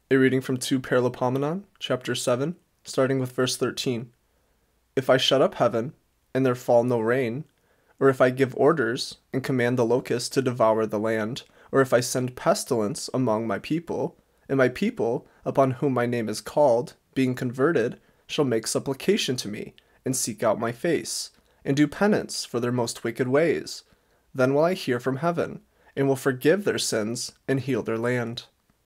A reading from 2 Paralipomenon Chapter 7, starting with verse 13. If I shut up heaven, and there fall no rain, or if I give orders, and command the locust to devour the land, or if I send pestilence among my people, and my people, upon whom my name is called, being converted, shall make supplication to me, and seek out my face, and do penance for their most wicked ways, then will I hear from heaven, and will forgive their sins, and heal their land.